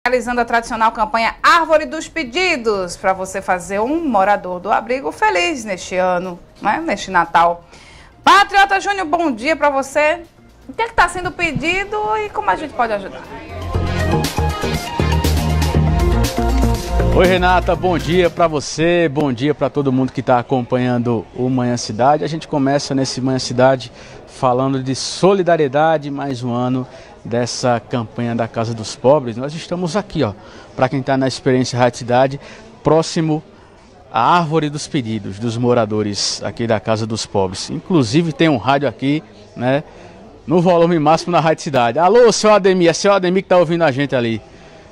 Realizando a tradicional campanha Árvore dos Pedidos, para você fazer um morador do abrigo feliz neste ano, né? Neste Natal. Patriota Júnior, bom dia para você. O que está sendo pedido e como a gente pode ajudar? Oi Renata, bom dia para você, bom dia para todo mundo que está acompanhando o Manhã Cidade. A gente começa nesse Manhã Cidade falando de solidariedade, mais um ano dessa campanha da Casa dos Pobres. Nós estamos aqui, ó, para quem está na Experiência Rádio Cidade, próximo à Árvore dos Pedidos dos moradores aqui da Casa dos Pobres. Inclusive tem um rádio aqui, né, no volume máximo na Rádio Cidade. Alô, seu Ademir, é seu Ademir que está ouvindo a gente ali.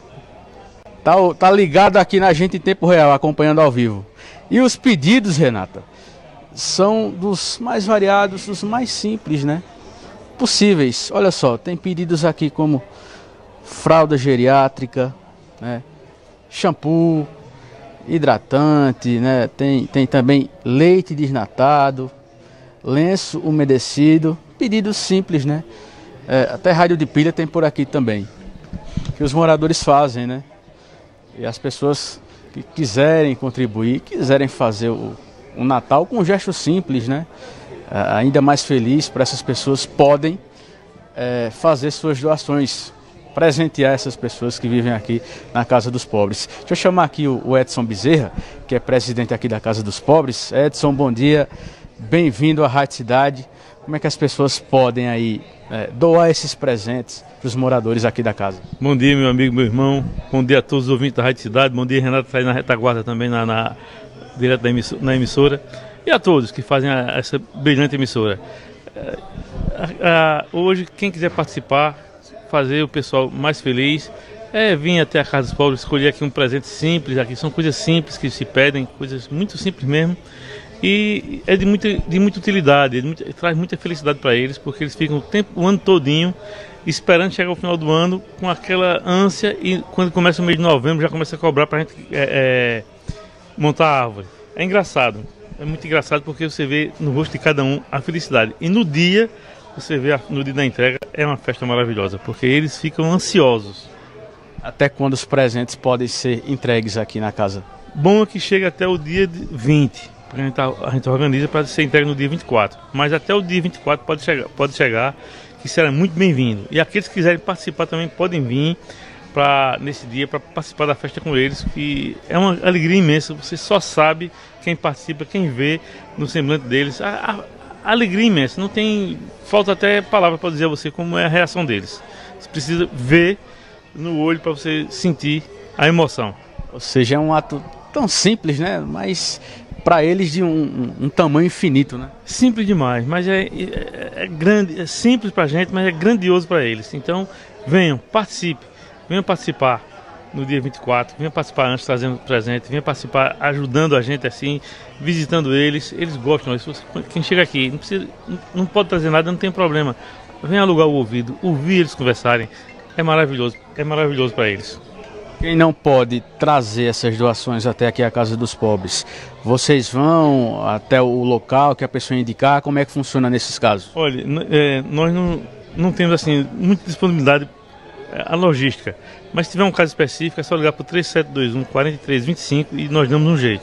Tá ligado aqui na gente em tempo real, acompanhando ao vivo. E os pedidos, Renata, são dos mais variados, dos mais simples, né, possíveis. Olha só, tem pedidos aqui como fralda geriátrica, né, shampoo, hidratante, né, tem também leite desnatado, lenço umedecido, pedidos simples, né, até rádio de pilha tem por aqui também, que os moradores fazem, né, e as pessoas que quiserem contribuir, quiserem fazer o Natal com um gesto simples, né, ainda mais feliz para essas pessoas, podem fazer suas doações, presentear essas pessoas que vivem aqui na Casa dos Pobres. Deixa eu chamar aqui o Edson Bezerra, que é presidente aqui da Casa dos Pobres. Edson, bom dia, bem-vindo à Rádio Cidade. Como é que as pessoas podem aí doar esses presentes para os moradores aqui da casa? Bom dia, meu amigo, meu irmão. Bom dia a todos os ouvintes da Rádio Cidade. Bom dia, Renato, que está aí na retaguarda também, direto na emissora. E a todos que fazem essa brilhante emissora. Hoje, quem quiser participar, fazer o pessoal mais feliz, vir até a Casa dos Pobres, escolher aqui um presente simples. Aqui são coisas simples que se pedem, coisas muito simples mesmo. E é de muita utilidade, traz muita felicidade para eles, porque eles ficam o ano todinho esperando chegar ao final do ano com aquela ânsia, e quando começa o mês de novembro já começa a cobrar para a gente montar a árvore. É engraçado, é muito engraçado, porque você vê no rosto de cada um a felicidade. E no dia, você vê no dia da entrega, é uma festa maravilhosa, porque eles ficam ansiosos. Até quando os presentes podem ser entregues aqui na casa? Bom é que chega até o dia 20. A gente organiza para ser entregue no dia 24, mas até o dia 24 pode chegar, que será muito bem-vindo. E aqueles que quiserem participar também podem vir nesse dia para participar da festa com eles, que é uma alegria imensa. Você só sabe quem participa, quem vê no semblante deles, a alegria imensa. Não tem, falta até palavra para dizer a você como é a reação deles. Você precisa ver no olho para você sentir a emoção. Ou seja, é um ato tão simples, né, mas para eles de um tamanho infinito, né? Simples demais, mas é grande, é simples para a gente, mas é grandioso para eles. Então, venham participar no dia 24, venham participar antes, trazendo presente, venham participar ajudando a gente assim, visitando eles. Eles gostam. Quem chega aqui não pode trazer nada, não tem problema. Venha alugar o ouvido, ouvir eles conversarem. É maravilhoso para eles. Quem não pode trazer essas doações até aqui à Casa dos Pobres, vocês vão até o local que a pessoa indicar? Como é que funciona nesses casos? Olha, nós não temos assim muita disponibilidade a logística, mas se tiver um caso específico é só ligar para o 3721-4325 e nós damos um jeito.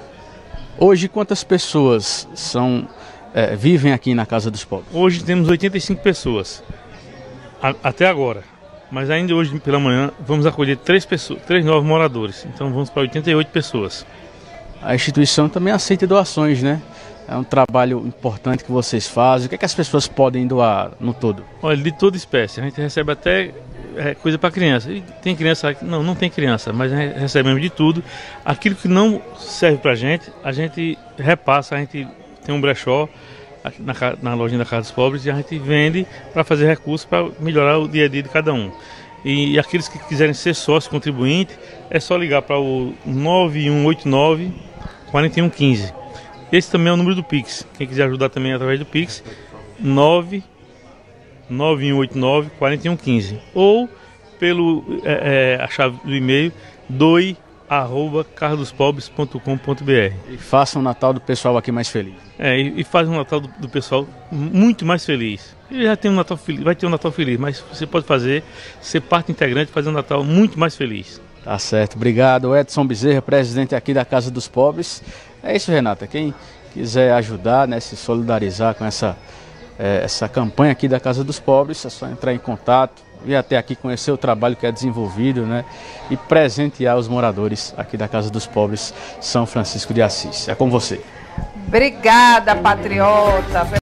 Hoje quantas pessoas vivem aqui na Casa dos Pobres? Hoje temos 85 pessoas, até agora. Mas ainda hoje pela manhã vamos acolher 3 novos moradores, então vamos para 88 pessoas. A instituição também aceita doações, né? É um trabalho importante que vocês fazem. O que é que as pessoas podem doar no todo? Olha, de toda espécie. A gente recebe até coisa para criança. E tem criança? Não tem criança, mas a gente recebe de tudo. Aquilo que não serve para a gente repassa, a gente tem um brechó na lojinha da Casa dos Pobres e a gente vende para fazer recursos para melhorar o dia a dia de cada um. E aqueles que quiserem ser sócio contribuinte, é só ligar para o 9189-4115. Esse também é o número do Pix. Quem quiser ajudar também através do Pix, 99189-4115. Ou pelo a chave do e-mail doe cardospobres.com.br. E faça um Natal do pessoal aqui mais feliz. E faz um Natal do pessoal muito mais feliz. Ele já tem um Natal feliz, vai ter um Natal feliz, mas você pode ser parte integrante, fazer um Natal muito mais feliz. Tá certo, obrigado. Edson Bezerra, presidente aqui da Casa dos Pobres. É isso, Renata, quem quiser ajudar, né, se solidarizar com essa campanha aqui da Casa dos Pobres, é só entrar em contato, vir até aqui conhecer o trabalho que é desenvolvido, né, e presentear os moradores aqui da Casa dos Pobres São Francisco de Assis. É com você. Obrigada, patriota.